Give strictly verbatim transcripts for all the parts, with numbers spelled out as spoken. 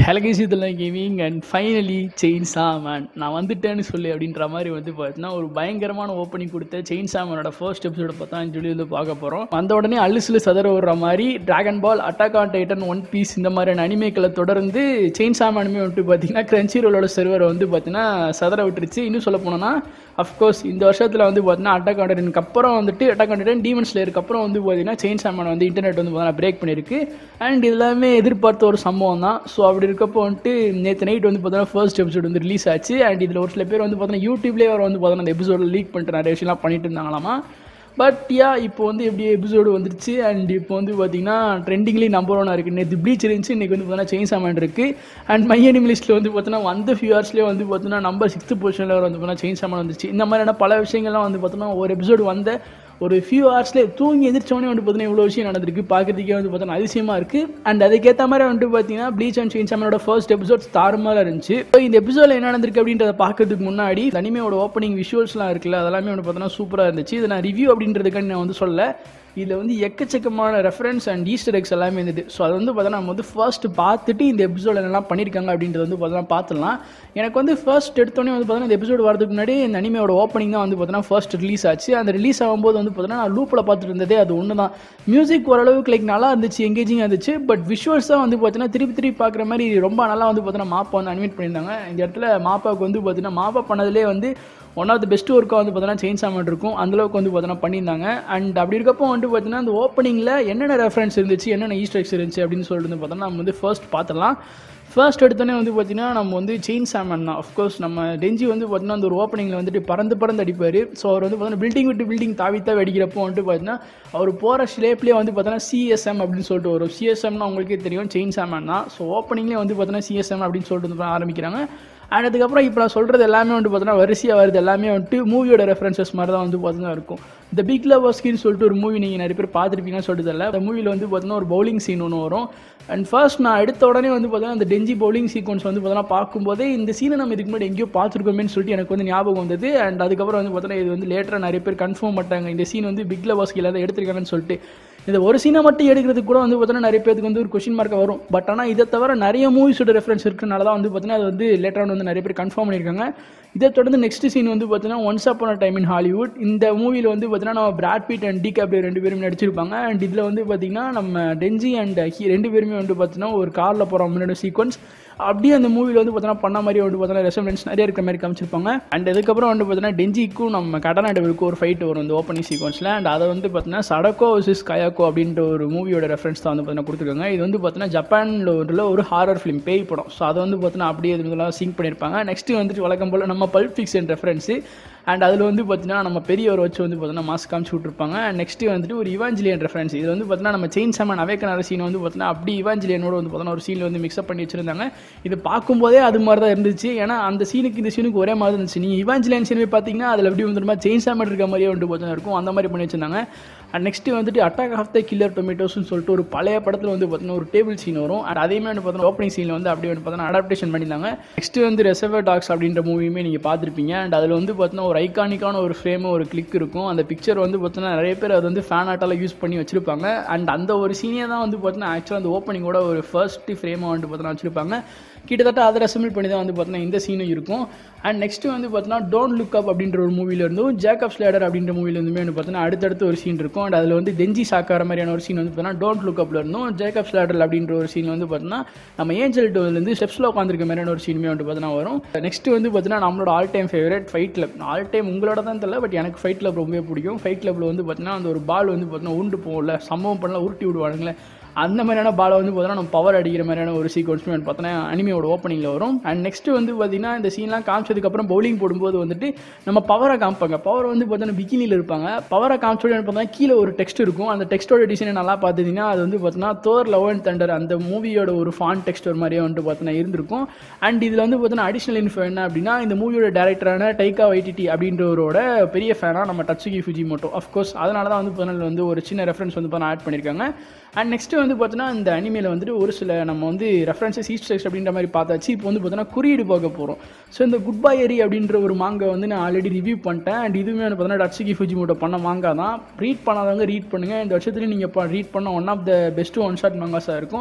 Hello guys, இதெல்லாம் gaming and finally Chainsaw Man நான் வந்துட்டேன்னு சொல்லி அப்படின்ற மாதிரி வந்து பார்த்தீங்கன்னா ஒரு பயங்கரமான ஓப்பனிங் கொடுத்த செயின்ஸா மேனோட ஃபர்ஸ்ட் எபிசோட பார்த்தா சொல்லி வந்து பார்க்க போகிறோம். வந்த உடனே அல்லுசில் சதற விடுற மாதிரி Dragon Ball, Attack on Titan, One Piece இந்த மாதிரியான அனிமேக்களை தொடர்ந்து செயின்ஸா மேனுமே வந்துட்டு பார்த்தீங்கன்னா கிரன்ச்சி ரோலோட சர்வரை வந்து பார்த்தீங்கன்னா சதற விட்டுருச்சு. இன்னும் சொல்ல போனோன்னா அஃப்கோர்ஸ் இந்த வருஷத்தில் வந்து பார்த்தீங்கன்னா அட்டாக் ஆன் டைட்டனுக்கு அப்புறம் வந்துட்டு அட்டாக் ஆன் டைட்டன் டீமன் ஸ்லேயருக்கு அப்புறம் வந்து பார்த்தீங்கன்னா செயின்ஸா மேன் வந்து இன்டர்நெட் வந்து பார்த்தீங்கன்னா பிரேக் பண்ணியிருக்கு. அண்ட் எல்லாமே எதிர்பார்த்த ஒரு சம்பவம் தான். ஸோ அப்படி இருக்கப்போ வந்துட்டு நேற்று நைட் வந்து பார்த்தீங்கன்னா ஃபர்ஸ்ட் எபிசோட் வந்து ரிலீஸ் ஆச்சு. அண்ட் இதில் ஒரு சில பேர் வந்து பார்த்தீங்கன்னா யூடியூப்லேயே வர வந்து பார்த்தீங்கன்னா அந்த எபிசோட லீக் பண்ணிட்டு நிறைய விஷயம்லாம் பண்ணிட்டு இருந்தாங்களாமா. பட் யா இப்போ வந்து எப்படி எபிசோடு வந்துருச்சு. அண்ட் இப்போ வந்து பார்த்தீங்கன்னா ட்ரெண்டிங்லேயும் நம்பர் ஒன்னாக இருக்குது. நேற்று ப்ளீச் இருந்துச்சு, இன்றைக்கி வந்து பார்த்தீங்கன்னா செயின்ஸா மேன் இருக்குது. அண்ட் மை எனிமி லிஸ்ட்டில் வந்து பார்த்தீங்கன்னா வந்த ஃபியூ ஹவர்ஸ்லேயே வந்து பார்த்தீங்கன்னா நம்பர் சிக்ஸ்த் பொசிஷனில் வந்து பார்த்தீங்கன்னா செயின்ஸா மேன் வந்துச்சு. இந்த மாதிரியான பல விஷயங்கள்லாம் வந்து பார்த்தீங்கன்னா ஒரு எபிசோடு வந்த ஒரு ஃபியூ ஹவர்ஸ்லேயே தூங்கி எந்திரிச்சோடனே வந்து பார்த்தீங்கன்னா இவ்வளோ விஷயம் நடந்திருக்கு. பார்க்கறதுக்கே வந்து பார்த்தீங்கன்னா அதிசயமாக இருக்குது. அண்ட் அதுக்கேற்ற மாதிரி வந்துட்டு பார்த்தீங்கன்னா ப்ளீச் அண்ட் செயின்ஸா மேனோட ஃபர்ஸ்ட் எபிசோட் தாறுமாறாக இருந்துச்சு. ஸோ இந்த எபிசோடில் என்ன நடந்திருக்கு அப்படின்றத பார்க்கறதுக்கு முன்னாடி அனிமேயோட ஓப்பனிங் விஷுவல்ஸ்லாம் இருக்குல்ல, அதெல்லாமே வந்து பார்த்தீங்கன்னா சூப்பராக இருந்துச்சு. இதை நான் ரிவ்யூ அப்படின்றதுக்கான நான் வந்து சொல்ல, இதில் வந்து எக்கச்சக்கமான ரெஃபரன்ஸ் அண்ட் ஈஸ்டர் எக்ஸ் எல்லாமே இருந்தது. ஸோ அது வந்து பார்த்தீங்கன்னா நம்ம வந்து ஃபர்ஸ்ட் பார்த்துட்டு இந்த எபிசோட் என்னெல்லாம் பண்ணியிருக்காங்க அப்படின்றது வந்து பார்த்தீங்கன்னா பார்த்துலாம். எனக்கு வந்து ஃபர்ஸ்ட் எடுத்தோடனே வந்து பார்த்தீங்கன்னா இந்த எபிசோடு வரதுக்கு முன்னாடி இந்த அனிமையோட ஓப்பனிங் தான் வந்து பார்த்தீங்கன்னா ஃபர்ஸ்ட் ரிலீஸ் ஆச்சு. அந்த ரிலீஸ் ஆகும்போது வந்து பார்த்தீங்கன்னா நான் லூப்பில் பார்த்துட்டு இருந்ததே அது ஒன்று தான். மியூசிக் ஓரளவுக்கு லைக் நல்லா இருந்துச்சு, எங்கேஜிங்காக இருந்துச்சு. பட் விஷுவல்ஸ் தான் வந்து பார்த்தீங்கன்னா திருப்பி திருப்பி பார்க்குற மாதிரி ரொம்ப நல்லா வந்து பார்த்தீங்கன்னா மாப்பா வந்து அனிமேட் பண்ணியிருந்தாங்க. இந்த இடத்துல மாப்பாவுக்கு வந்து பார்த்தீங்கன்னா மாப்பா பண்ணதுலேயே வந்து ஒன் ஆஃப் த பெஸ்ட் ஒர்க்காக வந்து பார்த்தீங்கன்னா செயின்ஸா மேன் இருக்கும். அந்தளவுக்கு வந்து பார்த்தீங்கன்னா பண்ணியிருந்தாங்க. அண்ட் அப்படி இருக்கப்போ வந்து பார்த்தீங்கன்னா அந்த ஓப்பனிங்கில் என்னென்ன ரெஃபரன்ஸ் இருந்துச்சு, என்னென்ன ஈஸ்டர் எக்ஸ் இருந்துச்சு அப்படின்னு சொல்லிட்டு வந்து பார்த்தோன்னா நம்ம வந்து ஃபர்ஸ்ட் பார்த்துடலாம். ஃபர்ஸ்ட் எடுத்தோடனே வந்து பார்த்தீங்கன்னா நம்ம வந்து செயின்ஸா மேன் தான். அஃப்கோர்ஸ் நம்ம டெஞ்சி வந்து பார்த்தீங்கன்னா அந்த ஒரு ஓப்பனிங்கில் வந்துட்டு பறந்து பறந்து அடிப்பார். ஸோ அவர் வந்து பார்த்தீங்கன்னா பில்டிங் விட்டு பில்டிங் தாவி தாவி அடிக்கிறப்போ வந்துட்டு பார்த்தீங்கன்னா அவர் போகிற ஷேப்லேயே வந்து பார்த்தீங்கன்னா சிஎஸ்எம் அப்படின்னு சொல்லிட்டு வரும். சிஎஸ்எம்னா உங்களுக்கே தெரியும் செயின்ஸா மேன் தான். ஸோ ஓப்பனிங்லேயே வந்து பார்த்தீங்கன்னா சிஎஸ்எம் அப்படின்னு சொல்லிட்டு வந்து ஆரம்பிக்கிறாங்க. அண்ட் அதுக்கப்புறம் இப்போ நான் சொல்கிறது எல்லாமே வந்து பார்த்தீங்கன்னா வரிசையாக வருது. எல்லாமே வந்துட்டு மூவியோட ரெஃபரன்சஸ் மாதிரி தான் வந்து பார்த்தீங்கன்னா இருக்கும். இந்த பிக் லவர்ஸ்கின்னு சொல்லிட்டு ஒரு மூவி நீங்கள் நிறைய பேர் பார்த்துருப்பீங்கன்னு சொல்லிட்டு தெரியல. அந்த மூவியில் வந்து பார்த்தீங்கன்னா ஒரு பவுலிங் சீன் ஒன்று வரும். அண்ட் ஃபர்ஸ்ட் நான் எடுத்த உடனே வந்து பார்த்தீங்கன்னா அந்த டெஞ்சி பவுலிங் சீக்வன்ஸ் வந்து பார்த்தீங்கன்னா பார்க்கும்போதே இந்த சீனை நம்ம இதுக்கு முன்னாடி எங்கேயோ பார்த்துருக்கோமேன்னு சொல்லிட்டு எனக்கு வந்து ஞாபகம் வந்தது. அண்ட் அதுக்கப்புறம் வந்து பார்த்தீங்கன்னா இது வந்து லேட்டராக நிறைய பேர் கன்ஃபார்ம் பண்ணிட்டாங்க இந்த சீன் வந்து பிக் லவர்ஸ்கில் தான் எடுத்திருக்காங்கன்னு சொல்லிட்டு. இந்த ஒரு சீனை மட்டும் எடுக்கிறதுக்கு கூட வந்து பார்த்தீங்கன்னா நிறைய பேருக்கு வந்து ஒரு கொஸ்டின் மார்க்காக வரும். பட் ஆனால் இதை தவிர நிறைய மூவிஸோட ரெஃபரன்ஸ் இருக்கிறனால தான் வந்து பார்த்தீங்கன்னா அது வந்து லேட்டராக வந்து நிறைய பேர் கன்ஃபார்ம் பண்ணியிருக்காங்க. இதை தொடர்ந்து நெக்ஸ்ட் சீன் வந்து பார்த்தீங்கன்னா Once Upon a Time in Hollywood. இந்த மூவியில் வந்து பார்த்தீங்கன்னா நம்ம பிராட் பீட் அண்ட் டிகாப்ரியோ ரெண்டு பேரும் நடிச்சிருப்பாங்க. அண்ட் இதில் வந்து பார்த்தீங்கன்னா நம்ம டெஞ்சி அண்ட் ஹி ரெண்டு பேருமே வந்து பார்த்தீங்கன்னா ஒரு காரில் போகிற முன்னாடி சீக்வன்ஸ் அப்படியே அந்த மூவியில் வந்து பார்த்தீங்கன்னா பண்ண மாதிரி வந்து பார்த்தீங்கன்னா ரெசம்பன்ஸ் நிறைய இருக்கிற மாதிரி காமிச்சிருப்பாங்க. அண்ட் அதுக்கப்புறம் வந்து பார்த்தீங்கன்னா டெஞ்சிக்கும் நம்ம கடனாடவிற்கும் ஒரு ஃபைட் வரும் இந்த ஓப்பனிங் சீக்வன்ஸில். அண்ட் அதை வந்து பார்த்தீங்கன்னா சடக்கோ வர்சஸ் கயாக்கோ அப்படின்ற ஒரு மூவியோட ரெஃபரன்ஸ் தான் வந்து பார்த்தீங்கன்னா கொடுத்துருக்காங்க. இது வந்து பார்த்தீங்கன்னா ஜப்பானில் உள்ள ஒரு ஹாரர் ஃபிலிம் பேய் படம். ஸோ அதை வந்து பார்த்தீங்கன்னா அப்படியே இதெல்லாம் சிங்க் பண்ணியிருப்பாங்க. நெக்ஸ்ட்டு வந்துட்டு வழக்கம் போல் நம்ம பல்ப் ஃபிக்ஷன் ரெஃபரன்ஸு. அண்ட் அதில் வந்து பார்த்தீங்கன்னா நம்ம பெரியவர் வச்சு வந்து பார்த்தீங்கன்னா மாஸ்க் காமிச்சு விட்ருப்பாங்க. அண்ட் நெக்ஸ்ட்டு வந்துட்டு ஒரு இவாஞ்சலியன் ரெஃபரன்ஸ். இது வந்து பார்த்தீங்கன்னா நம்ம செயின்ஸா மேன் அவேக்கன் சீன் வந்து பார்த்தீங்கன்னா அப்படி இவாஞ்சலியனோட வந்து பார்த்தீங்கன்னா ஒரு சீனில் வந்து மிக்ஸ்அப் பண்ணி வச்சிருந்தாங்க. இது பார்க்கும்போதே அது மாதிரி தான் இருந்துச்சு. ஏன்னா அந்த சீனுக்கு இந்த சீனுக்கு ஒரே மாதிரி இருந்துச்சு. நீங்கள் இவாஞ்சலியன் சீன் பார்த்தீங்கன்னா அதில் எப்படி வந்து செயின்ஸா மேன் இருக்க மாதிரியே வந்து பார்த்தீங்கன்னா இருக்கும். அந்த மாதிரி பண்ணி வச்சிருந்தாங்க. அண்ட் நெக்ஸ்ட்டு வந்துட்டு அட்டாக் ஆஃப் த கில்லர் டொமேட்டோஸ்னு சொல்லிட்டு ஒரு பழைய படத்தில் வந்து பார்த்தீங்கன்னா ஒரு டேபிள் சீன் வரும். அண்ட் அதேமே வந்து பார்த்தீங்கன்னா ஓப்பனிங் சீனில் வந்து அப்படியே வந்து பார்த்தீங்கன்னா அடாப்டேஷன் பண்ணியிருந்தாங்க. நெக்ஸ்ட்டு வந்து ரெசர்வர் டாக்ஸ் அப்படின்ற மூவியுமே நீங்கள் பார்த்துருப்பீங்க. அண்ட் அதில் வந்து பார்த்தீங்கன்னா ஒரு ஐகானிக்கான ஒரு ஃப்ரேமு ஒரு கிளிக் இருக்கும். அந்த பிக்சர் வந்து பார்த்தீங்கன்னா நிறைய பேர் அது வந்து ஃபேன் ஆர்ட்டால் யூஸ் பண்ணி வச்சிருப்பாங்க. அண்ட் அந்த ஒரு சீனியை தான் வந்து பார்த்தீங்கன்னா ஆக்சுவலாக அந்த ஓப்பனிங்கோட ஒரு ஃபர்ஸ்ட் ஃப்ரேமாக வந்து பார்த்தீங்கன்னா வச்சிருப்பாங்க. கிட்டத்தட்ட அதை ரெசம்பிள் பண்ணி தான் வந்து பார்த்தீங்கன்னா இந்த சீனும் இருக்கும். அண்ட் நெக்ஸ்ட்டு வந்து பார்த்தீங்கன்னா டோன்ட் லுக் அப் அப்படின்ற ஒரு மூவியில் இருந்தும் ஜேக்கப்ஸ் லேடர் அப்படின்ற மூவியில் இருந்துமே வந்து பார்த்தீங்கன்னா அடுத்தடுத்து ஒரு சீன் இருக்கும். அண்ட் அதில் வந்து டெஞ்சி சாக்கார மாதிரியான ஒரு சீன் வந்து பார்த்தீங்கன்னா டோன்ட் லுக் அப்பில் இருந்தும் ஜேக்கப்ஸ் லேடர் அப்படின்ற ஒரு சீன் வந்து பார்த்தீங்கன்னா நம்ம ஏஞ்சல் டோர்லேருந்து ஸ்டெப்ஸில் உட்காந்துருக்க மாதிரியான ஒரு சீனுமே வந்து பார்த்தீங்கன்னா வரும். நெக்ஸ்ட் வந்து பார்த்தீங்கன்னா நம்மளோட all time favourite Fight Club. All time உங்களோட தான் தெரியல, பட் எனக்கு ஃபைட் கிளப் ரொம்பவே பிடிக்கும். ஃபைட் கிளப்பில் வந்து பார்த்தீங்கன்னா அந்த ஒரு பால் வந்து பார்த்தீங்கன்னா உருண்டு போகல சம்பவம் பண்ணலாம் உருட்டி விடுவானுங்களே, அந்த மாதிரியான பாலை வந்து பார்த்தீங்கன்னா நம்ம பவர் அடிக்கிற மாதிரியான ஒரு சீக்வன்ஸுமே வந்து பார்த்தீங்கன்னா அனிமையோட ஓப்பனிங்கில் வரும். அண்ட் நெக்ஸ்ட்டு வந்து பார்த்தீங்கன்னா இந்த சீன்லாம் காமிச்சதுக்கப்புறம் பவுலிங் போடும்போது வந்துட்டு நம்ம பவரை காமிப்பாங்க. பவர் வந்து பார்த்தீங்கன்னா பிகினியில் இருப்பாங்க. பவரை காமிச்சோட பார்த்தீங்கன்னா கீழே ஒரு டெக்ஸ்ட் இருக்கும். அந்த டெக்ஸ்ட்டோட டிசைனை நல்லா பார்த்தீங்கன்னா அது வந்து பார்த்தீங்கன்னா தோர் லவ் அண்ட் தண்டர் அந்த மூவியோட ஒரு ஃபான் டெக்ஸ்ட் ஒரு மாதிரியே வந்துட்டு பார்த்தீங்கன்னா இருந்திருக்கும். அண்ட் இதில் வந்து பார்த்தீங்கன்னா அடிஷனல் இன்ஃபோ என்ன அப்படின்னா இந்த மூவியோட டேரக்டரான டைகா வைட்டிட்டி அப்படின்றவரோட பெரிய ஃபேனாக நம்ம டட்சுகி ஃபுஜிமோட்டோ. அஃப்கோர்ஸ் அதனால தான் வந்து பார்த்தீங்கன்னா வந்து ஒரு சின்ன ரெஃபரன்ஸ் வந்து பார்த்தீங்கன்னா ஆட் பண்ணியிருக்காங்க. அண்ட் நெக்ஸ்ட்டு வந்து பார்த்தீங்கன்னா இந்த அனிமேல வந்துட்டு ஒரு சில நம்ம வந்து ரெஃபரன்ஸஸ் ஈஸ்டர் எக்ஸ் அப்படின்ற மாதிரி பார்த்தாச்சு. இப்போ வந்து பார்த்தீங்கன்னா குறியீடு பார்க்க போகிறோம். ஸோ இந்த குட் பை ஹெரீ அப்படின்ற ஒரு மாங்கா வந்து நான் ஆல்ரெடி ரிவ்யூ பண்ணிட்டேன். அண்ட் இதுவுமே வந்து பார்த்தீங்கன்னா டட்சுகி ஃபுஜிமோட்டோ பண்ண மாங்கா தான். ரீட் பண்ணாதவங்க ரீட் பண்ணுங்கள். இந்த வருஷத்துலேயும் நீங்கள் இப்போ ரீட் பண்ண one of the best one shot மாங்காஸாக இருக்கும்.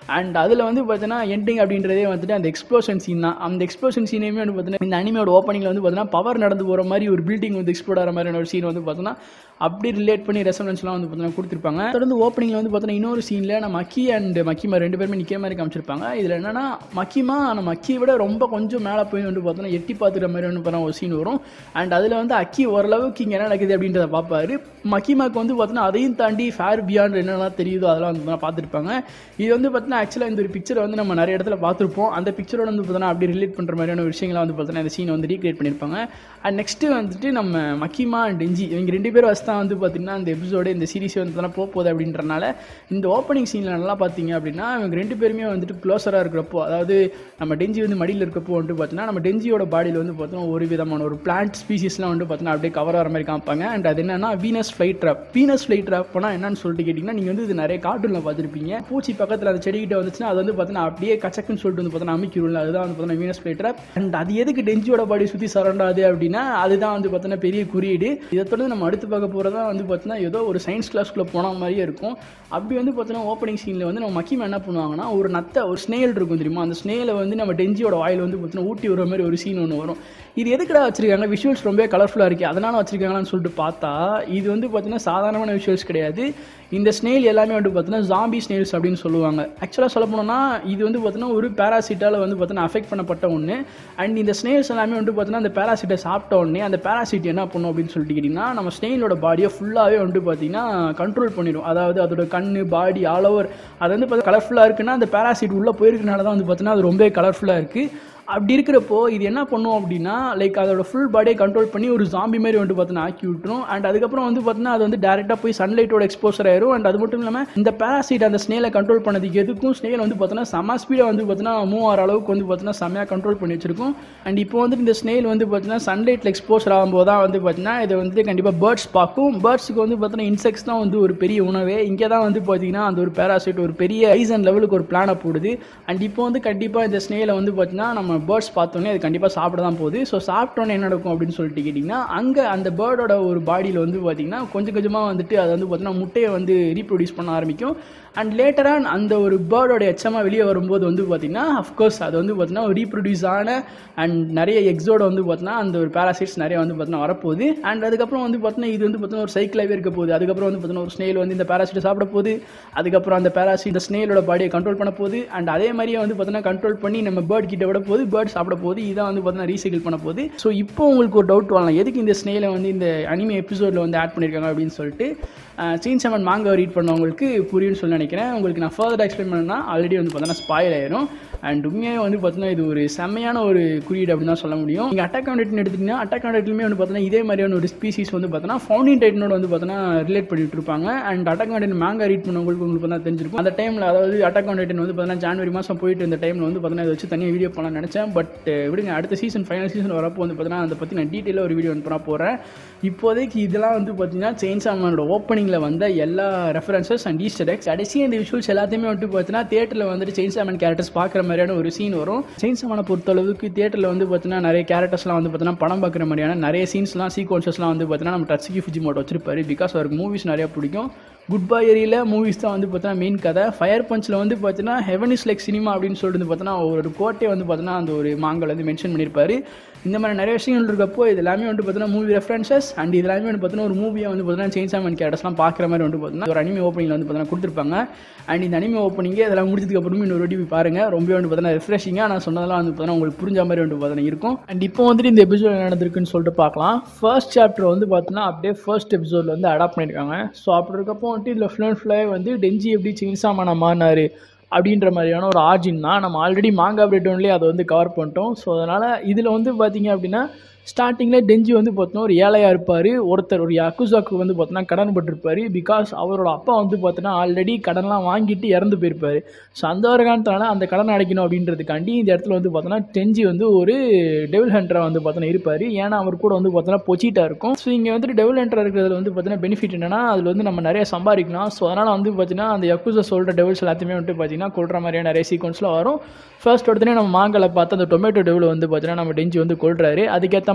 அண்ட் அதில் வந்து பார்த்தீங்கன்னா எண்டிங் அப்படின்றதே வந்துட்டு அந்த எக்ஸ்ப்ளோஷன் சீன் தான். அந்த எக்ஸ்ப்ளோஷன் சீனையுமே வந்து பார்த்தீங்கன்னா இந்த அனிமையோட ஓப்பனிங்கில் வந்து பார்த்தீங்கன்னா பவர் நடந்து போகிற மாதிரி ஒரு பில்டிங் வந்து எக்ஸ்ப்ளோர் ஆகிற மாதிரியான ஒரு சீன் வந்து பார்த்தீங்கன்னா அப்படி ரிலேட் பண்ணி ரெசனன்ஸ்லாம் வந்து பார்த்தீங்கன்னா கொடுத்துருப்பாங்க. தொடர்ந்து ஓப்பனிங்கில் வந்து பார்த்தீங்கன்னா இன்னொரு சீனில் நம்ம மக்கி அண்ட் மக்கிமா ரெண்டு பேருமே நிற்கிற மாதிரி காமிச்சிருப்பாங்க. இதில் என்னன்னா மக்கிமா நம்ம மக்கியை விட ரொம்ப கொஞ்சம் மேலே போய் வந்து பார்த்தோன்னா எட்டி பார்த்துக்கிற மாதிரி வந்து பார்த்தா ஒரு சீன் வரும். அண்ட் அதில் வந்து அக்கி ஓரளவுக்கு இங்கே என்ன நடக்குது அப்படின்றத பார்ப்பாரு. மக்கிமாக்கு வந்து பார்த்தீங்கன்னா அதையும் தாண்டி ஃபேர் பியாண்ட் என்னெல்லாம் தெரியுதோ அதெல்லாம் வந்து பார்த்துருப்பாங்க. இது வந்து பார்த்தீங்கன்னா ஆக்சுவலாக இந்த ஒரு பிக்சரை வந்து நம்ம நிறைய இடத்துல பார்த்துருப்போம். அந்த பிக்சரோட வந்து பார்த்தீங்கன்னா அப்படி ரிலேட் பண்ணுற மாதிரியான விஷயங்களை வந்து பார்த்தீங்கன்னா இந்த சீனை வந்து ரீக்ரியேட் பண்ணியிருப்பாங்க. அண்ட் நெக்ஸ்ட்டு வந்துட்டு நம்ம மக்கிமா அண்ட் டெஞ்சி இவங்க ரெண்டு பேரும் வச்சு தான் வந்து பார்த்தீங்கன்னா இந்த எபிசோடு இந்த சீரிஸ் வந்து பார்த்தீங்கன்னா போக போகுது அப்படின்றனால இந்த ஓப்பனிங் சீனில் நல்லா பார்த்தீங்க அப்படின்னா இவங்க ரெண்டு பேருமே வந்துட்டு க்ளோஸராக இருக்கிறப்போ, அதாவது நம்ம டெஞ்சி வந்து மடியில் இருக்கப்போ வந்துட்டு பார்த்தீங்கன்னா நம்ம டெஞ்சியோட பாடியில் வந்து பார்த்தீங்கன்னா ஒரு விதமான ஒரு பிளான்ட் ஸ்பீசிஸ்லாம் வந்து பார்த்தீங்கன்னா அப்படியே கவர் ஆகிற மாதிரி காமிப்பாங்க. அண்ட் அது என்னன்னா Venus flytrap. Venus flytrap போனால் என்னன்னு சொல்லிட்டு கேட்டிங்கன்னா நீங்கள் வந்து இது நிறைய கார்ட்டூனில் பார்த்துருப்பீங்க. பூச்சி பக்கத்தில் அந்த செடிக்கிட்ட வந்துச்சுன்னா அது வந்து பார்த்தீங்கன்னா அப்படியே கச்சக்குன்னு சொல்லிட்டு வந்து பார்த்தீங்கன்னா அமைக்கிடும்ல, அதுதான் வந்து பார்த்தீங்கன்னா வீனஸ் ஃப்ளைட் ட்ராப். அண்ட் அது எதுக்கு டெஞ்சியோட பாடி சுற்றி சரௌண்டாது அப்படின்னா அதுதான் வந்து பார்த்தீங்கன்னா பெரிய குறியீடு. இதை தொடர்ந்து நம்ம அடுத்து பார்க்க போகிறதா வந்து பார்த்தீங்கன்னா ஏதோ ஒரு சயின்ஸ் கிளாஸ்க்குள்ளே போன மாதிரியே இருக்கும். அப்படி வந்து பார்த்தீங்கன்னா ஓப்பனிங் சீனில் வந்து நம்ம மக்கிமா என்ன பண்ணுவாங்கன்னா ஒரு நத்தை ஒரு ஸ்னேல் இருக்கும் தெரியுமா, அந்த ஸ்னேலை வந்து நம்ம டெஞ்சியோட வாயில் வந்து பார்த்தீங்கன்னா ஊட்டி வர மாதிரி ஒரு சீன் ஒன்று வரும். இது எதுக்குடா வச்சிருக்காங்க, விஷுவல்ஸ் ரொம்ப கலர்ஃபுல்லாக இருக்குது அதனால வச்சிருக்காங்களான்னு சொல்லிட்டு பார்த்தா இது வந்து பார்த்தீங்கன்னா சாதாரணமான விஷுவல்ஸ் கிடையாது. இந்த ஸ்னேல் எல்லாமே வந்து பார்த்தீங்கன்னா ஜாம்பி ஸ்னேல்ஸ் அப்படின்னு சொல்லுவாங்க. ஆக்சுவலாக சொல்ல போனோம்னா இது வந்து பார்த்தீங்கன்னா ஒரு பேராசிட்டால் வந்து பார்த்தீங்கன்னா அஃபெக்ட் பண்ணப்பட்ட ஒன்று. அண்ட் இந்த ஸ்னேல்ஸ் எல்லாமே வந்து பார்த்தீங்கன்னா அந்த பேராசிட்டை சாப்பிட்ட உடனே அந்த பேராசிட் என்ன பண்ணும் அப்படின்னு சொல்லிட்டு கேட்டிங்கன்னா நம்ம ஸ்னேலோட பாடியை ஃபுல்லாகவே வந்து பார்த்தீங்கன்னா கண்ட்ரோல் பண்ணிடும். அதாவது அதோட கண் பாடி ஆல் ஓவர் அது வந்து பார்த்தீங்கன்னா கலர்ஃபுல்லாக இருக்குன்னா அந்த பேராசிட் உள்ளே போயிருக்கனால தான் வந்து பார்த்தீங்கன்னா அது ரொம்ப கலர்ஃபுல்லாக இருக்குது. அப்படி இருக்கிறப்போ இது என்ன பண்ணும் அப்படின்னா லைக் அதோட ஃபுல் பாடியை கண்ட்ரோல் பண்ணி ஒரு ஜாம்பி மாதிரி வந்து பார்த்தீங்கன்னா ஆக்கி விட்டுரும். அண்ட் அதுக்கப்புறம் வந்து பார்த்தீங்கன்னா அது வந்து டேரெக்டாக போய் சன்லைட்டோட எக்ஸ்போசர் ஆயிரும். அண்ட் அது மட்டும் இல்லாமல் இந்த பேராசைட் அந்த ஸ்னேலை கண்ட்ரோல் பண்ணதுக்கு எதுக்கும் ஸ்னேல் வந்து பார்த்தீங்கன்னா செம ஸ்பீடாக வந்து பார்த்தீங்கன்னா மூவ் ஆகிற அளவுக்கு வந்து பார்த்தீங்கன்னா செம்மையாக கண்ட்ரோல் பண்ணி வச்சிருக்கும். அண்ட் இப்போ வந்து இந்த ஸ்னேல் வந்து பார்த்தீங்கன்னா சன்லைட்டில் எக்ஸ்போசர் ஆகும்போது தான் வந்து பார்த்தீங்கன்னா இதை வந்து கண்டிப்பாக பேர்ட்ஸ் பார்க்கும். பேர்ட்ஸுக்கு வந்து பார்த்தீங்கன்னா இன்செக்ட்ஸ் தான் வந்து ஒரு பெரிய உணவே. இங்கே தான் வந்து பார்த்தீங்கன்னா அந்த ஒரு பேராசைட் ஒரு பெரிய ஐசன் லெவலுக்கு ஒரு பிளானை போடுது. அண்ட் இப்போ வந்து கண்டிப்பாக இந்த ஸ்னேலை வந்து பார்த்தீங்கன்னா நம்ம பேர்ட்ஸ் பார்த்தோன்னே அது கண்டிப்பாக சாப்பிட தான் போகுது. ஸோ சாப்பிட்டோன்னே என்ன நடக்கும் அப்படின்னு சொல்லிட்டு கேட்டிங்கன்னா அங்கே அந்த பேர்டோட ஒரு பாடியில் வந்து பார்த்திங்கன்னா கொஞ்சம் கொஞ்சமாக வந்துட்டு அது வந்து பார்த்திங்கன்னா முட்டையை வந்து ரீப்ரொடியூஸ் பண்ண ஆரம்பிக்கும். அண்ட் லேட்டராக அந்த ஒரு பேர்டோட எச்சமாக வெளியே வரும்போது வந்து பார்த்திங்கன்னா அஃப்கோர்ஸ் அது வந்து பார்த்திங்கன்னா ரீப்ரொடியூஸ் ஆன அண்ட் நிறைய எக்ஸோட வந்து பார்த்திங்கன்னா அந்த ஒரு பேராசைட்ஸ் நிறைய வந்து பார்த்திங்கன்னா வரப்போகுது. அண்ட் அதுக்கப்புறம் வந்து பார்த்திங்கன்னா இது வந்து பார்த்திங்கன்னா ஒரு சைக்கிளாகவே இருக்க போகுது. அதுக்கப்புறம் வந்து பார்த்திங்கன்னா ஒரு ஸ்னேல் வந்து இந்த பேராசைட்டை சாப்பிட போகுது. அதுக்கப்புறம் அந்த பேராசைட் இந்த ஸ்னேலோட பாடியை கண்ட்ரோல் பண்ண போகுது. அண்ட் அதே மாதிரியே வந்து பார்த்திங்கன்னா கண்ட்ரோல் பண்ணி நம்ம பேர்ட் கிட்ட விட போகுது, பேர்ட் சாப்பிட போகுது. இதான் வந்து பார்த்தீங்கன்னா ரீசைக்கிள் பண்ண போகுது. ஸோ இப்போ உங்களுக்கு ஒரு டவுட் வரலாம், எதுக்கு இந்த ஸ்னேலை வந்து இந்த அனிமே எபிசோடில் வந்து ஆட் பண்ணியிருக்காங்க அப்படின்னு சொல்லிட்டு. செயின்ஸாமன் மாங்கா ரீட் பண்ணவங்களுக்கு புரியும்னு சொல்லி நினைக்கிறேன். உங்களுக்கு நான் ஃபர்தர் எக்ஸ்பிளைன் பண்ணேன்னா ஆல்ரெடி வந்து பார்த்தீங்கன்னா ஸ்பாயில் ஆயிரும். அண்ட் உண்மையாக வந்து பார்த்தீங்கன்னா இது ஒரு செம்மையான ஒரு குறியீடு அப்படின்னு தான் சொல்ல முடியும். நீங்கள் அட்டாக் ஆன் டைட்டன் எடுத்திங்கன்னா அட்டாக் ஆன் டைட்டன்லேயுமே வந்து பார்த்தீங்கன்னா இதே மாதிரியான ஒரு ஸ்பீசிஸ் வந்து பார்த்தீங்கன்னா ஃபவுண்டிங் டைட்டனோட வந்து பார்த்தீங்கன்னா ரிலேட் பண்ணிட்டு இருப்பாங்க. And Attack on Titan manga read பண்ணவங்களுக்கு உங்களுக்கு பார்த்தா தெரிஞ்சிருக்கும். அந்த டைமில் அதாவது அட்டாக் ஆன் டைட்டன் வந்து பார்த்தீங்கன்னா ஜனவரி மாதம் போயிட்டு இந்த டைமில் வந்து பார்த்தீங்கன்னா இதை வச்சு தனியாக வீடியோ பண்ணலாம்னு நினச்சேன். பட் விடுங்க, அடுத்த சீசன் ஃபைனல் சீசன் வரப்போ வந்து பார்த்தீங்கன்னா அதை பற்றி நான் டீட்டெயிலாக ஒரு வீடியோ வந்து பண்ண போகிறேன். இப்போதைக்கு இதெல்லாம் வந்து பார்த்தீங்கன்னா செயின்ஸாமனோட ஓப்பனிங்கில் வந்த எல்லா ரெஃபரன்சஸ் அண்ட் ஈஸ்டர் எக்ஸ். கடைசியாக இந்த விஷுவல்ஸ் எல்லாத்தையுமே வந்து பார்த்தீங்கன்னா தியேட்டரில் வந்துட்டு செயின்ஸாமன் கேரக்டர்ஸ் பார்க்குற மாதிரியான ஒரு சீன் வரும். செயின்ஸாமனை பொறுத்தளவுக்கு தியேட்டரில் வந்து பார்த்தீங்கன்னா நிறைய கேரக்டர்ஸ்லாம் வந்து பார்த்தீங்கன்னா படம் பார்க்குற மாதிரியான நிறைய சீன்ஸ்லாம் சீக்வன்சஸ்லாம் வந்து பார்த்தீங்கன்னா நம்ம டட்சுகி ஃபுஜிமோட்டோ வச்சிருப்பாரு. பிகாஸ் அவருக்கு மூவிஸ் நிறையா பிடிக்கும். குட் பை ஏரியில் மூவிஸ் தான் வந்து பார்த்தீங்கன்னா மெயின் கதை. ஃபயர் பஞ்சில் வந்து பார்த்தீங்கன்னா ஹெவன் இஸ் லைக் சினிமா அப்படின்னு சொல்லிட்டு வந்து பார்த்தீங்கன்னா ஒரு கோட்டை வந்து பார்த்தீங்கன்னா அந்த ஒரு மாங்கல் வந்து மென்ஷன் பண்ணியிருப்பாரு. இந்த மாதிரி நிறைய விஷயங்கள் இருக்கப்போ இது எல்லாமே வந்து பார்த்தீங்கன்னா மூவி ரெஃபரன்சஸ் அண்ட் இது எல்லாமே வந்து பார்த்தீங்கன்னா ஒரு மூவியை வந்து பார்த்தீங்கன்னா செயின்ஸாமன் கேரக்டர்ஸ்லாம் பார்க்குற மாதிரி வந்து பார்த்தீங்கன்னா ஒரு அனிமே ஓப்பனிங்கில் வந்து பார்த்தீங்கன்னா கொடுத்துருப்பாங்க. அண்ட் இந்த அனிமே ஓப்பனிங்கே அதெல்லாம் முடிச்சதுக்கு அப்புறமே இன்னொரு வாட்டி போய் பாருங்கள். ரொம்ப வந்து பார்த்தீங்கன்னா ரெஃப்ரெஷிங்காக நான் சொன்னதெல்லாம் வந்து பார்த்தீங்கன்னா உங்களுக்கு புரிஞ்ச மாதிரி வந்து பார்த்தீங்கன்னா இருக்கும். அண்ட் இப்போ வந்துட்டு இந்த எபிசோட் என்ன நடந்திருக்குன்னு சொல்லிட்டு பார்க்கலாம். ஃபர்ஸ்ட் சாப்டர் வந்து பார்த்தீங்கன்னா அப்படியே ஃபர்ஸ்ட் எபிசோடில் வந்து அடாப்ட் பண்ணியிருக்காங்க. ஸோ அப்படி இருக்கப்போ வந்துட்டு இதில் ஃபுல் அண்ட் ஃபுல்லாக வந்து டெஞ்சி எப்படி செயின்ஸாமனா மாறினார் அப்படின்ற மாதிரியான ஒரு ஆர்ஜின் தான். நம்ம ஆல்ரெடி மாங்கா அப்டேட் ஒன்லேயே அதை வந்து கவர் பண்ணிட்டோம். ஸோ அதனால் இதில் வந்து பார்த்தீங்க அப்படின்னா ஸ்டார்டிங்கில் டெஞ்சி வந்து பார்த்தோன்னா ஒரு ஏழையாக இருப்பார். ஒருத்தர் ஒரு யாக்குசாக்கு வந்து பார்த்தோன்னா கடன் பட்டிருப்பார். பிகாஸ் அவரோட அப்பா வந்து பார்த்தோன்னா ஆல்ரெடி கடன்லாம் வாங்கிட்டு இறந்து போயிருப்பார். ஸோ அந்த ஒரு காரணத்தினால அந்த கடன் அடைக்கணும் அப்படின்றதுக்காண்டி இந்த இடத்துல வந்து பார்த்தோன்னா டெஞ்சி வந்து ஒரு டெவில் ஹண்டராக வந்து பார்த்தோன்னா இருப்பார். ஏன்னா அவர் கூட வந்து பார்த்தோன்னா பொச்சிட்டாக இருக்கும். ஸோ இங்கே வந்துட்டு டெவில் ஹண்டர் இருக்கிறதுல வந்து பார்த்தீங்கன்னா பெனிஃபிட் என்னன்னா அதில் வந்து நம்ம நிறைய சம்பாதிக்கலாம். ஸோ அதனால் வந்து பார்த்தீங்கன்னா அந்த யக்குசா சொல்கிற டெவில்ஸ் எல்லாத்தையுமே வந்துட்டு பார்த்தீங்கன்னா கொள்கிற மாதிரியான நிறைய சீக்வன்ஸ்லாம் வரும். ஃபர்ஸ்ட் உடனே நம்ம மாங்கலை பார்த்து அந்த டொமேட்டோ டெவில் வந்து பார்த்தீங்கன்னா நம்ம டெஞ்சி வந்து கொள்றாரு. அதுக்கேற்ற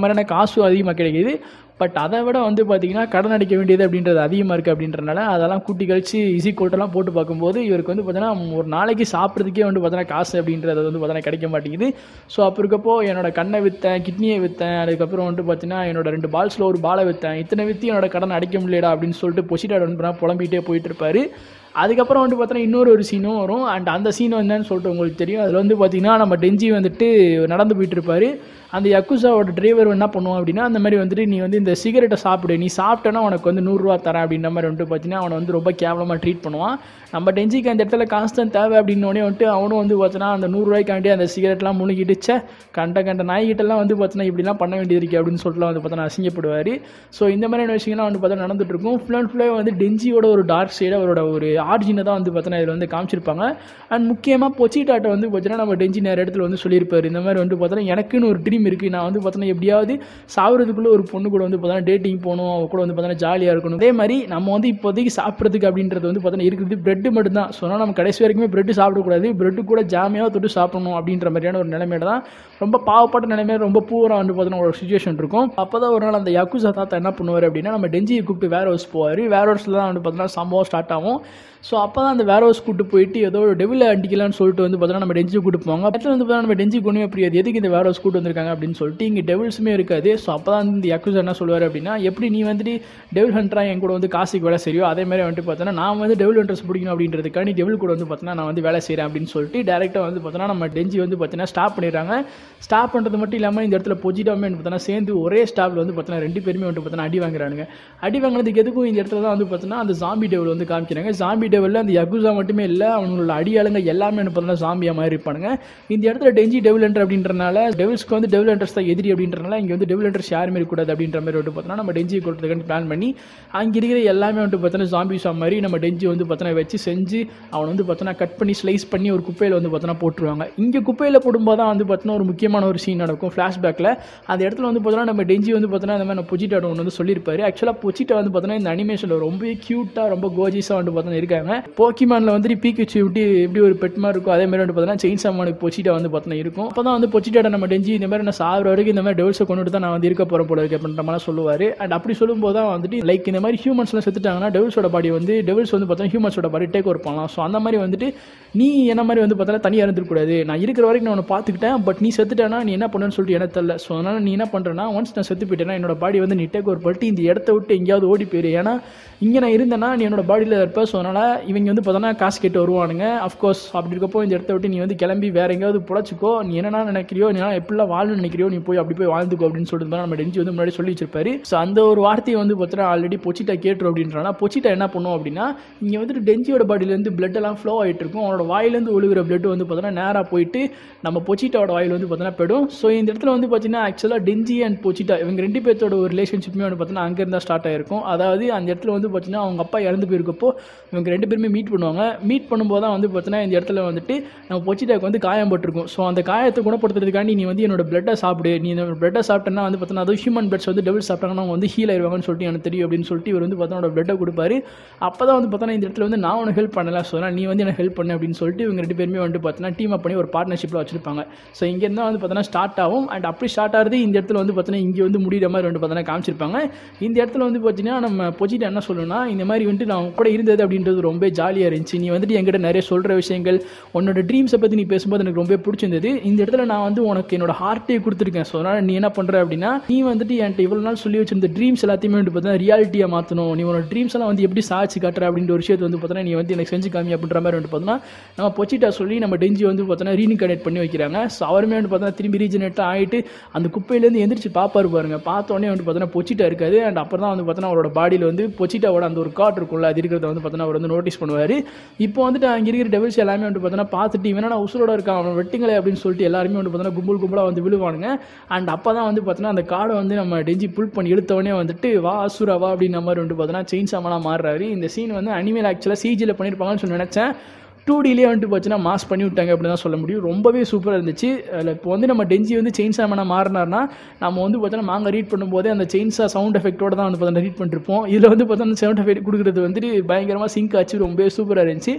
மாதிரியான காசும் அதிகமாக கிடைக்கிது. பட் அதை விட வந்து பார்த்தீங்கன்னா கடன் அடைக்க வேண்டியது அப்படின்றது அதிகமாக இருக்குது அப்படின்றனால அதெல்லாம் கூட்டி கழிச்சு இசி கோட்டெல்லாம் போட்டு பார்க்கும்போது இவருக்கு வந்து பார்த்தீங்கன்னா ஒரு நாளைக்கு சாப்பிட்றதுக்கே வந்து பார்த்தீங்கன்னா காசு அப்படின்றது வந்து பார்த்தீங்கன்னா கிடைக்க மாட்டேங்குது. ஸோ அப்போ இருக்கப்போ என்னோட கண்ணை விற்றேன், கிட்னியை விற்றேன், அதுக்கப்புறம் வந்து பார்த்தீங்கன்னா என்னோட ரெண்டு பால்ஸில் ஒரு பாலை விற்றேன், இத்தனை விற்றி என்னோட கடன் அடைக்க முடியலடா அப்படின்னு சொல்லிட்டு பொசிட்டாட் வந்து புலம்பிகிட்டே போயிட்டு இருப்பார். அதுக்கப்புறம் வந்து பார்த்தீங்கன்னா இன்னொரு ஒரு சீனும் வரும். அண்ட் அந்த சீன் என்னன்னு சொல்லிட்டு உங்களுக்கு தெரியும். அதில் வந்து பார்த்தீங்கன்னா நம்ம டெஞ்சி வந்துட்டு நடந்து போயிட்டு இருப்பார். அந்த யக்குசாவோட டிரைவர் என்ன பண்ணுவோம் அப்படின்னா அந்த மாதிரி வந்துட்டு நீ வந்து இந்த சிகரெட்டை சாப்பிடு, நீ சாப்பிட்டேன்னா உனக்கு வந்து நூறுரூவா தரேன் அப்படின்ற மாதிரி வந்துட்டு பார்த்தீங்கன்னா அவனை வந்து ரொம்ப கேவலமாக ட்ரீட் பண்ணுவான். நம்ம டெஞ்சிக்கு அந்த இடத்துல கான்ஸ்டன்ட் தேவை அப்படின்னோடனே வந்துட்டு அவனும் வந்து பார்த்தீங்கன்னா அந்த நூறுரூவாய்க்காண்டி அந்த சிகரெட்லாம் முழுகிடுச்சே கண்ட கண்ட நாய்கிட்டலாம் வந்து பார்த்தீங்கன்னா இப்படிலாம் பண்ண வேண்டியது இருக்குது அப்படின்னு சொல்லிட்டு வந்து பார்த்தீங்கன்னா அசிங்கப்படுவார். ஸோ இந்த மாதிரியான விஷயங்கள்லாம் வந்து பார்த்தீங்கன்னா நடந்துட்டு இருக்கும். ஃபுல் அண்ட் ஃபுல்லாக வந்து டெஞ்சியோட ஒரு டார்க் சைடு அவரோட ஒரு ஆர்ஜினை தான் வந்து பார்த்தீங்கன்னா இதில் வந்து காமிச்சிருப்பாங்க. அண்ட் முக்கியமாக பொச்சிட்டாட்டை வந்து பார்த்தீங்கன்னா நம்ம டெஞ்சி நேர இடத்துல வந்து சொல்லியிருப்பார். இந்த மாதிரி வந்து பார்த்தீங்கன்னா எனக்குன்னு ஒரு ட்ரீம் இருக்குது, நான் வந்து பார்த்தீங்கன்னா எப்படியாவது சாப்பிட்றதுக்குள்ளே ஒரு பொண்ணு கூட வந்து பார்த்தீங்கன்னா டேட்டிங் போகணும், அவ கூட வந்து பார்த்தீங்கன்னா ஜாலியாக இருக்கணும். அதே மாதிரி நம்ம வந்து இப்போதைக்கு சாப்பிட்றதுக்கு அப்படின்றது வந்து பார்த்தீங்கன்னா இருக்குது பிரெட்டு மட்டும்தான். ஸோ அதனால் நம்ம கடைசி வரைக்குமே பிரெட்டு சாப்பிடக்கூடாது, பிரெட்டு கூட ஜாமியாக தொட்டு சாப்பிடணும் அப்படின்ற மாதிரியான ஒரு நிலைமையில தான் ரொம்ப பாவப்பட்ட நிலைமையில ரொம்ப பூரா வந்து பார்த்தீங்கன்னா ஒரு சுச்சுவேஷன் இருக்கும். அப்போ தான் ஒரு நாள் அந்த யக்குசா தாத்தா என்ன பண்ணுவார் அப்படின்னா நம்ம டெஞ்சியை கூப்பிட்டு வேர் ஹவுஸ் போவார். வேர் ஹவுஸில் தான் வந்து பார்த்தீங்கன்னா சம்பவம் ஸ்டார்ட் ஆகும். ஸோ அப்போ தான் அந்த வேர் ஹவுஸ் கூட்டு போயிட்டு ஏதோ ஒரு டெவிலை அடிக்கலான்னு சொல்லிட்டு வந்து பார்த்தீங்கன்னா நம்ம டெஞ்சியை கூட்டு போவாங்க. இடத்துல வந்து பார்த்தீங்கன்னா நம்ம டெஞ்சிக்கு ஒன்றுமே புரியாது எதுக்கு இந்த வேர் ஹவுஸ் கூட்டு வந்திருக்காங்க அப்படின்னு சொல்லிட்டு. இங்கே டெவில்ஸுமே இருக்காது. ஸோ அப்போ தான் இந்த யக்குசா என்ன சொல்லுவார் அப்படின்னா எப்படி நீ வந்துட்டு டெவில் ஹண்டரா என் கூட வந்து காசுக்கு வேலை செய்யோ அதே மாதிரி வந்துட்டு பார்த்தோன்னா நான் வந்து டெவில் ஹண்டர்ஸ் பிடிக்கணும் அப்படின்றதுக்காண்டி டெவில் கூட வந்து பார்த்தீங்கன்னா நான் வந்து வேலை செய்கிறேன் அப்படின்னு சொல்லிட்டு டேரெக்டாக வந்து பார்த்தோன்னா நம்ம டெஞ்சி வந்து பார்த்தீங்கன்னா ஸ்டாப் பண்ணிடுறாங்க. ஸ்டாப் பண்ணுறது மட்டும் இல்லாமல் இந்த இடத்துல பொஜிட்டாமே வந்து பார்த்தோன்னா சேர்ந்து ஒரே ஸ்டாப்பில் வந்து பார்த்தீங்கன்னா ரெண்டு பேருமே வந்து பார்த்தீங்கன்னா அடி வாங்குறாங்க. அடி வாங்கினதுக்கு எதுக்கும் இந்த இடத்துல தான் வந்து பார்த்தீங்கன்னா அந்த ஜாம்பி டெவில் வந்து காமிக்கிறாங்க. ஜாம்பி டெவிலில் அந்த யக்குசா மட்டுமே இல்லை, அவங்களோட அடியாளுங்க எல்லாமே வந்து பார்த்தீங்கன்னா ஜாம்பியா மாதிரி இருப்பானுங்க. இந்த இடத்துல டெஞ்சி டெவில் ஹண்டர் அப்படின்றனால டெவில்ஸ்க்கு வந்து டெவில் ஹண்டர்ஸ் தான் எதிரி அப்படின்றனால இங்கே வந்து டெவில் ஹண்டர்ஸ் யாருமே இருக்கக்கூடாது அப்படின்ற மாதிரி வந்து பார்த்தீங்கன்னா நம்ம டெஞ்சியை கொடுத்ததுக்கு பிளான் பண்ணி அங்கே இருக்கிற எல்லாமே வந்து பார்த்தீங்கன்னா ஜாம்பிஸா மாதிரி நம்ம டெஞ்சி வந்து பார்த்தீங்கன்னா வச்சு செஞ்சு அவனை வந்து பார்த்தீங்கன்னா கட் பண்ணி ஸ்லைஸ் பண்ணி ஒரு குப்பையில் வந்து பார்த்தீங்கன்னா போட்டுருவாங்க. இங்கே குப்பையில் போடும்போது தான் வந்து பார்த்தீங்கன்னா ஒரு முக்கியமான ஒரு சீன் நடக்கும் ஃப்ளாஷ்பேக்கில். அந்த இடத்துல வந்து பார்த்தீங்கன்னா நம்ம டெஞ்சி வந்து பார்த்தீங்கன்னா இந்த மாதிரி பொச்சிட்டா ஒன்று வந்து சொல்லியிருப்பாரு. ஆக்சுவலாக பொச்சிட்டா வந்து பார்த்தீங்கன்னா இந்த அனிமேஷனில் ரொம்ப க்யூட்டாக ரொம்ப கோஜிஸாக வந்து பார்த்தீங்கன்னா இருக்காங்க. போக்கிமானில் வந்து பீக்கிச்சு எப்படி எப்படி ஒரு பெட் மாதிரி இருக்கும் அதே மாதிரி வந்து பார்த்தீங்கன்னா செயின்சாமானுக்கு பொச்சிட்டா வந்து பார்த்தீங்கன்னா இருக்கும். அப்போ தான் வந்து பொச்சிட்டாட நம்ம டெஞ்சி இந்த மாதிரி நான் சாகிற வரைக்கும் இந்த மாதிரி டெவில்ஸை கொண்டுட்டு தான் நான் வந்து இருக்க போகிற போல இருக்கு அப்படின்ற மாதிரி சொல்லுவார். அண்ட் அப்படி சொல்லும்போது தான் வந்துட்டு லைக் இந்த மாதிரி ஹியூமன்ஸ்லாம் செத்துட்டாங்கன்னா டெவில்ஸோட பாடி வந்து டெவில்ஸ் வந்து பார்த்தீங்கன்னா ஹியூமன்ஸோட பாடி டேக் ஓவர் பண்ணலாம். ஸோ அந்த மாதிரி வந்துட்டு நீ என்ன மாதிரி வந்து பார்த்தீங்கன்னா தனியாக இருந்துருக்கூடாது, நான் இருக்கிற வரைக்கும் நான் உன்னை பார்த்துக்கிட்டேன், பட் நீ செத்துட்டேன்னா நீ என்ன பண்ணுன்னு சொல்லிட்டு எனக்கு தெரியல. ஸோ அதனால் நீ என்ன பண்ணுறேன்னா ஒன்ஸ் நான் செத்து போயிட்டேன்னா என்னோட பாடி வந்து நீ டேக் ஓவர் பண்ணிட்டு இந்த இடத்த விட்டு எங்கேயாவது ஓடி போயிரு. ஏன்னா இங்கே நான் இருந்தேன்னா நீ என்னோட பாடியில் இருப்ப. ஸோ அதனால் இவங்க வந்து பார்த்தோன்னா காசு கேட்டு வருவானுங்க. அஃப்கோர்ஸ் அப்படி இருக்கப்போ இந்த இடத்த விட்டு நீ வந்து கிளம்பி வேறு எங்கேயாவது புழைச்சிக்கோ, நீ என்னென்ன நினைக்கிறியோ நீ எப்படிலாம் வாழணும்னு நினைக்கிறியோ நீ போய் அப்படி போய் வாழ்ந்துக்கோ அப்படின்னு சொல்லிட்டு நம்ம டெஞ்சி வந்து முன்னாடி சொல்லி வச்சிருப்பாரு. ஸோ அந்த ஒரு வார்த்தையை வந்து பார்த்தீங்கன்னா ஆல்ரெடி பொச்சிட்டா கேட்டுரும் அப்படின்றனா பொச்சிட்டா என்ன பண்ணுவோம் அப்படின்னா இங்கே வந்துட்டு டெஞ்சியோட பாடியிலேருந்து பிளட் எல்லாம் ஃப்ளோ ஆகிட்டு இருக்கும். அவனோட வாயிலேருந்து ஒழுகிற பிளட் வந்து பார்த்தீங்கன்னா நேராக போயிட்டு நம்ம பொச்சிட்டாவோட வாயில் வந்து பார்த்தீங்கன்னா போய்டும். ஸோ இந்த இடத்துல வந்து பார்த்தீங்கன்னா ஆக்சுவலாக டெஞ்சி அண்ட் பொச்சிட்டா இவங்க ரெண்டு பேர்த்தோட ஒரு ரிலேஷன்ஷிப்புமே வந்து பார்த்தீங்கன்னா அங்கே இருந்தால் ஸ்டார்ட் ஆகிருக்கும். அதாவது அந்த இடத்துல வந்து பார்த்தீங்கன்னா அவங்க அப்பா இறந்து போயிருக்கப்போ இவங்க ரெண்டு பேருமே மீட் பண்ணுவாங்க. மீட் பண்ணும்போது தான் வந்து பார்த்தீங்கன்னா இந்த இடத்துல வந்துட்டு நம்ம பொச்சிட்டாக்கு வந்து காயம் பட்டிருக்கும். ஸோ அந்த காயத்தை குணப்படுத்துறதுக்காண்டி நீ வந்து என்னோட பிளட்டை சாப்பிடு, நீ இந்த பிளட்டை சாப்பிட்டேன்னா வந்து பார்த்தீங்கன்னா அது ஹியூமன் பிளட்ஸ் வந்து டெவில் சாப்பிட்டாங்கன்னா அவங்க வந்து ஹீல் ஆயிடுவாங்கன்னு சொல்லிட்டு எனக்கு தெரியும் அப்படின்னு சொல்லிட்டு இவர் வந்து பார்த்தீங்கன்னா பிளட்டை கொடுப்பாரு. அப்போ தான் வந்து பார்த்தீங்கன்னா இந்த இடத்துல வந்து நான் உனக்கு ஹெல்ப் பண்ணல, ஸோ நீ வந்து எனக்கு ஹெல்ப் பண்ணு அப்படின்னு சொல்லிட்டு இவங்க ரெண்டு பேருமே வந்து பார்த்தீங்கன்னா டீம் அப் பண்ணி ஒரு பார்ட்னர்ஷிப்பில் வச்சிருப்பாங்க. ஸோ இங்கே இருந்தால் வந்து பார்த்தீங்கன்னா ஸ்டார்ட் ஆகும். அண்ட் அப்படி ஸ்டார்ட் ஆகுது இந்த இடத்துல வந்து பார்த்தீங்கன்னா இங்கே வந்து முடிகிற மாதிரி வந்து பார்த்தீங்கன்னா காமிச்சிருப்பாங்க. இந்த இடத்துல வந்து பார்த்தீங்கன்னா நம்ம பொச்சிட்டா என்ன சொல்லணும்னா இந்த மாதிரி வந்துட்டு நான் கூட இருந்தது அப்படின்றது ரொம்ப ஜாலியாக இருந்துச்சு, நீ வந்துட்டு என்கிட்ட நிறைய சொல்கிற விஷயங்கள் உன்னோட ட்ரீம்ஸை பற்றி நீ பேசும்போது எனக்கு ரொம்ப பிடிச்சிருந்தது. இந்த இடத்துல நான் வந்து உனக்கு என்னோட ஹார்ட்டே கொடுத்துருக்கேன். ஸோ அதனால் நீ என்ன பண்ணுற அப்படின்னா நீ வந்துட்டு என்கிட்ட இவ்வளோ நாள் சொல்லி வச்சிருந்த ட்ரீம்ஸ் எல்லாத்தையுமே வந்து பார்த்தீங்கன்னா ரியாலிட்டியாக மாற்றணும், நீ உன்னோட ட்ரீம்ஸ் எல்லாம் வந்து எப்படி சாதிச்சு காட்டுற அப்படின்ற ஒரு விஷயத்தை வந்து பார்த்தீங்கன்னா நீ வந்து எனக்கு செஞ்சு காமி அப்படின்ற மாதிரி வந்து பார்த்தீங்கன்னா நம்ம பொச்சிட்டா சொல்லி நம்ம டெஞ்சி வந்து பார்த்தீங்கன்னா ரீஇன்கார்னேட் பண்ணி வைக்கிறாங்க. ஸோ அவருமே வந்து பார்த்தீங்கன்னா திரும்பி ரீஜெனரேட் ஆகிட்டு அந்த குப்பையிலேருந்து எந்திரிச்சு பாப்பாரு பாருங்க. பார்த்தோன்னே வந்து பார்த்தீங்கன்னா பொச்சிட்டா இருக்காது. அண்ட் அப்புறம் தான் வந்து பார்த்தீங்கன்னா அவரோட பாடியில் வந்து பொச்சிட்டாவோட அந்த ஒரு கார்ட் இருக்கும்ல அது இருக்கிறத வந்து பார்த்தீங்கன்னா அவர் வந்து நோட்டீஸ் பண்ணுவார். இப்போ வந்துட்டு அங்கே இருக்கிற டெவில்ஸ் எல்லாமே வந்து பார்த்தீங்கன்னா பார்த்துட்டு இவனா நான் உசுரோட இருக்கான் அவன் வெட்டுங்களே அப்படின்னு சொல்லிட்டு எல்லாருமே வந்து பார்த்தீங்கன்னா கும்பல் கும்பலாக வந்து விழுவானுங்க. அண்ட் அப்போ தான் வந்து பார்த்தீங்கன்னா அந்த கார்டை வந்து நம்ம டெஞ்சி புல் பண்ணி இழுத்தவனே வந்துட்டு வா அசுரா வா அப்படின்ற மாதிரி வந்து பார்த்தீங்கன்னா செயின்சாமனாக மாறுறாரு. இந்த சீன் வந்து அனிமேல் ஆக்சுவலாக சிஜியில் பண்ணியிருப்பாங்கன்னு சொல்லி நினச்சேன். டூ டிலே வந்துட்டு போச்சுன்னா மாஸ் பண்ணி விட்டாங்க அப்படின்னு தான் சொல்ல முடியும். ரொம்பவே சூப்பராக இருந்துச்சு. அதில் இப்போ வந்து நம்ம டெஞ்சி வந்து செயின்சாமனாக மாறினார்னா நம்ம வந்து பார்த்தோன்னா நாங்கள் ரீட் பண்ணும்போதே அந்த செயின்ஸா சவுண்ட் எஃபெக்ட்டோட தான் வந்து பார்த்தோன்னா ரீட் பண்ணிருப்போம். இதில் வந்து பார்த்தோன்னா சவுண்ட் எஃபெக்ட் கொடுக்குறது வந்துட்டு பயங்கரமாக சிங்க் ஆச்சு, ரொம்பவே சூப்பராக இருந்துச்சு.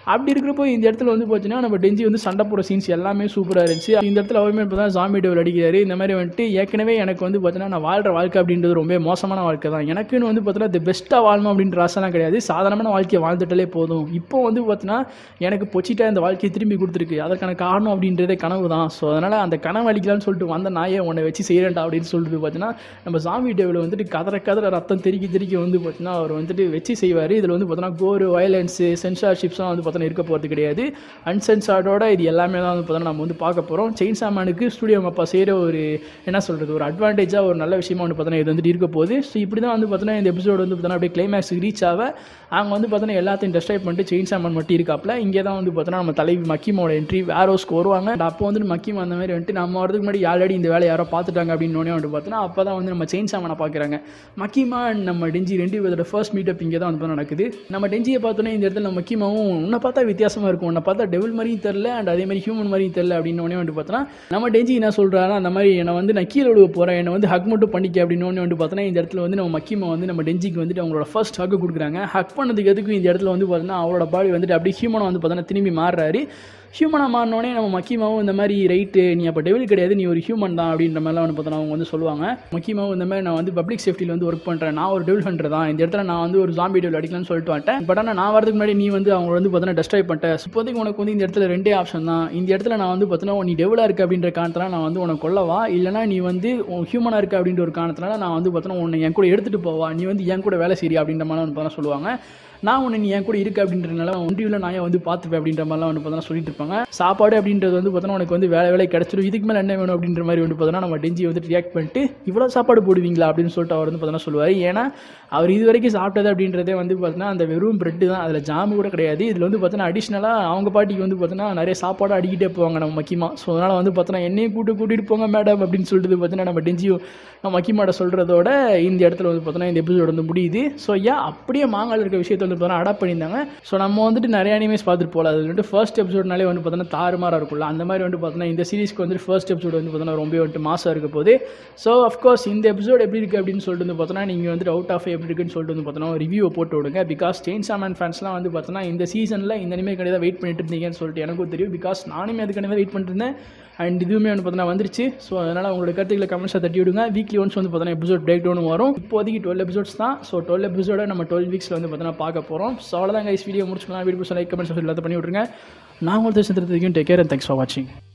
அப்படி இருக்கிறப்போ இந்த இடத்துல வந்து பார்த்தீங்கன்னா நம்ம டெஞ்சி வந்து சண்டை போகிற சீன்ஸ் எல்லாமே சூப்பராக இருந்துச்சு. இந்த இடத்துல அவருமே இப்போ தான் ஜாம்பி டெவில் அடிக்கிறாரு. இந்த மாதிரி வந்துட்டு ஏற்கனவே எனக்கு வந்து பார்த்தீங்கன்னா நான் வாழ்கிற வாழ்க்கை அப்படின்றது ரொம்ப மோசமான வாழ்க்கை தான். எனக்குன்னு வந்து பார்த்தீங்கன்னா தி பெஸ்ட்டாக வாழணும் அப்படின்ற ஆசைலாம் கிடையாது. சாதாரணமான வாழ்க்கையை வாழ்ந்துட்டாலே போதும். இப்போ வந்து பார்த்தீங்கன்னா எனக்கு பொச்சிட்டா இந்த வாழ்க்கையை திரும்பி கொடுத்துருக்கு. அதற்கான காரணம் அப்படின்றதே கனவு தான். ஸோ அதனால் அந்த கனவு அழிக்கலான்னு சொல்லிட்டு வந்த நாயை உன்னை வச்சு செய்கிறேன்டா அப்படின்னு சொல்லிட்டு பார்த்தீங்கன்னா நம்ம ஜாம்பி டெவில் வந்துட்டு கதற கதற ரத்தம் தெறிக்கி தெறிக்கி வந்து பார்த்தீங்கன்னா அவர் வந்துட்டு வச்சு செய்வார். இதில் வந்து பார்த்தீங்கன்னா கோர் வயலன்ஸு சென்சார்ஷிப்ஸ்லாம் வந்து பார்த்தீங்கன்னா இருக்க போகிறது கிடையாது. அன்சென்சார்டோட இது எல்லாமே தான் வந்து பார்த்தீங்கன்னா நம்ம வந்து பார்க்க போகிறோம். செயின்ஸா மேனுக்கு ஸ்டூடியோ அப்பா செய்கிற ஒரு என்ன சொல்கிறது ஒரு அட்வான்டேஜாக ஒரு நல்ல விஷயமா வந்து பார்த்தீங்கன்னா இது வந்துட்டு இருக்க போகுது. ஸோ இப்படி தான் வந்து பார்த்தீங்கன்னா இந்த எபிசோடு வந்து பார்த்தீங்கன்னா அப்படியே கிளைமேக்ஸுக்கு ரீச் ஆக அவங்க வந்து பார்த்தீங்கன்னா எல்லாத்தையும் டெஸ்ட்ரைப் பண்ணிட்டு செயின்ஸா மேன் மட்டும் இருக்காப்புல. இங்கே தான் வந்து பார்த்தீங்கன்னா நம்ம தலைவி மக்கிமோட என்ட்ரி வேரோஸ்க்கு வருவாங்க. அப்போ வந்து மக்கிம் அந்த மாதிரி வந்துட்டு நம்ம வரதுக்கு முன்னாடி ஆல்ரெடி இந்த வேலை யாரோ பார்த்துட்டாங்க அப்படின்னு வந்து பார்த்தீங்கன்னா அப்போ தான் வந்து நம்ம செயின்ஸா மேனை பார்க்குறாங்க. மக்கிமா நம்ம டெஞ்சி ரெண்டு பேரோட ஃபர்ஸ்ட் மீட்டப் இங்கே தான் வந்து நடக்குது. நம்ம டெஞ்சியை பார்த்தோன்னே இந்த இடத்துல நம்ம மக்கிமாவும் உன்னை பார்த்தா வித்தியாசமாக இருக்கும், உன்னை பார்த்தா டெவில் மாதிரியும் தெரில அண்ட் அதே மாதிரி ஹியூமன் மாதிரியும் தெரில அப்படின்னு வந்து பார்த்தோன்னா நம்ம டெஞ்சி என்ன சொல்கிறாங்கன்னா அந்த மாதிரி என்னை வந்து நான் கீழே விழுவ போகிறேன், என்னை வந்து ஹக் மட்டும் பண்ணிக்க அப்படின்னு வந்து பார்த்தோன்னா இந்த இடத்துல வந்து நம்ம மக்கிமா வந்து நம்ம டெஞ்சிக்கு வந்துட்டு அவங்களோட ஃபர்ஸ்ட் ஹக் கொடுக்குறாங்க. ஹக் பண்ணதுக்கு எதுக்கும் இந்த இடத்துல வந்து பார்த்தோன்னா அவரோட பாடி வந்துட்டு அப்படியே ஹியூமனை வந்து பார்த்தோன்னா திரும்பி மாறுறாரு. ஹியூமனாக மாறினோடனே நம்ம மக்கிமாவும் இந்த மாதிரி ரைட்டு நீ அப்போ டெவில் கிடையாது நீ ஒரு ஹியூமன் தான் அப்படின்ற மாதிரிலாம் வந்து பார்த்தோன்னா அவங்க வந்து சொல்லுவாங்க. மக்கிமாவும் இந்த மாதிரி நான் வந்து பப்ளிக் சேஃப்டியில் வந்து ஒர்க் பண்ணுறேன், நான் ஒரு டெவில் ஹண்டர் தான், இந்த இடத்துல நான் வந்து ஒரு ஜாம்பி டெவில் அடிக்கலாம்னு சொல்லிட்டு வந்துட்டேன். பட் ஆனால் நான் வரதுக்கு முன்னாடி நீ வந்து அவங்க வந்து பார்த்தோன்னா டெஸ்ட்ராய் பண்ணிட்டேன். இப்போதைக்கு உனக்கு வந்து இந்த இடத்துல ரெண்டே ஆப்ஷன் தான். இந்த இடத்துல நான் வந்து பார்த்தோன்னா நீ டெவிலாக இருக்க அப்படின்ற காரணத்தினால நான் வந்து உனக்கு கொல்லவா, இல்லைனா நீ வந்து ஹியூமனாக இருக்க அப்படின்ற ஒரு காரணத்தினால நான் வந்து பார்த்தோன்னா உன்னை என் கூட எடுத்துகிட்டு போவா, நீ வந்து என் கூட வேலை செய்ய அப்படின்ற மாதிரி வந்து பார்த்தா சொல்லுவாங்க. நான் ஒன்று நீ என் கூட இருக்குது அப்படின்றனால ஒன்றியில் நான் வந்து பார்த்துப்பேன் அப்படின்ற மாதிரிலாம் வந்து பார்த்தோன்னா சொல்லிட்டு இருப்பாங்க. சாப்பாடு அப்படின்றது வந்து பார்த்தோன்னா உனக்கு வந்து வேலை வேலை கிடச்சிடும், இதுக்கு மேலே என்ன வேணும் அப்படின்ற மாதிரி வந்து பார்த்தோன்னா நம்ம டெஞ்சி வந்து ரியாக்ட் பண்ணிட்டு இவ்வளோ சாப்பாடு போடுவீங்களா அப்படின்னு சொல்லிட்டு அவர் வந்து பார்த்தோன்னா சொல்லுவார். ஏன்னா அவர் இது வரைக்கும் சாப்பிட்டது அப்படின்றதே வந்து பார்த்தோன்னா அந்த வெறும் பிரெட்டு தான், அதில் ஜாமு கூட கிடையாது. இதில் வந்து பார்த்தோன்னா அடிஷ்னலாக அவங்க பாட்டிக்கு வந்து பார்த்தோன்னா நிறைய சாப்பாடு அடிக்கிட்டே போவாங்க நம்ம மக்கிமா. ஸோ அதனால் வந்து பார்த்தோன்னா என்னையும் கூட்டு கூட்டிகிட்டு போங்க மேடம் அப்படின்னு சொல்லிட்டு பார்த்தோன்னா நம்ம டெஞ்சியும் நம்ம மக்கிமாட்ட சொல்கிறதோட இந்த இடத்துல வந்து பார்த்தோன்னா இந்த எபிசோடு வந்து முடியுது. ஸோ ஏன் அப்படியே மாங்கால் இருக்க விஷயத்தை வந்து பார்த்தோன்னா அடாப்ட் பண்ணியிருந்தாங்க. ஸோ நம்ம வந்துட்டு நிறைய அனிமேஸ் பார்த்துட்டு போகலாம். அது வந்துட்டு ஃபர்ஸ்ட் எபிசோட்னாலே வந்து பார்த்தோன்னா தாறுமாறாக இருக்கும்ல, அந்த மாதிரி வந்து பார்த்தோன்னா இந்த சீரிஸ்க்கு வந்துட்டு ஃபர்ஸ்ட் எபிசோடு வந்து பார்த்தோன்னா ரொம்ப வந்துட்டு மாசாக இருக்க போது. ஸோ அஃப்கோர்ஸ் இந்த எபிசோட் எப்படி இருக்குது அப்படின்னு சொல்லிட்டு வந்து பார்த்தோன்னா நீங்கள் வந்துட்டு அவுட் ஆஃப் எப்படி இருக்குன்னு சொல்லிட்டு வந்து பார்த்தோன்னா ரிவ்யூ போட்டு விடுங்க. பிகாஸ் செயின்ஸா மேன் ஃபேன்ஸ்லாம் வந்து பார்த்தோன்னா இந்த சீசனில் இந்த அனிமே கிடையாது வெயிட் பண்ணிட்டு இருந்தீங்கன்னு சொல்லிட்டு எனக்கும் தெரியும். பிகாஸ் நானுமே அதுக்கான வெயிட் பண்ணிட்டு இருந்தேன் அண்ட் இதுவுமே வந்து பார்த்தோன்னா வந்துருச்சு. ஸோ அதனால் உங்களோட கருத்துக்களை கமெண்ட்ஸை தட்டி விடுங்க. வீக்லி ஒன்ஸ் வந்து பார்த்தோன்னா எபிசோட் பிரேக் டவுன் வரும். இப்போதைக்கு டுவெல் எபிசோட்ஸ் தான். ஸோ டுவெல் எபிசோட நம்ம டுவெல் வீக்ஸில் வந்து பார்த்தோன்னா பார்க்க போகிறோம். ஸோ அவ்வளோதான் கைஸ், வீடியோ முடிச்சுக்கலாம். வீடியோ லைக் கமெண்ட்ஸ் எல்லாத்தையும் பண்ணி விட்ருங்க. நான் உங்களுக்கு சேர்த்துறதுக்கும் take care and thanks for வாட்சிங்.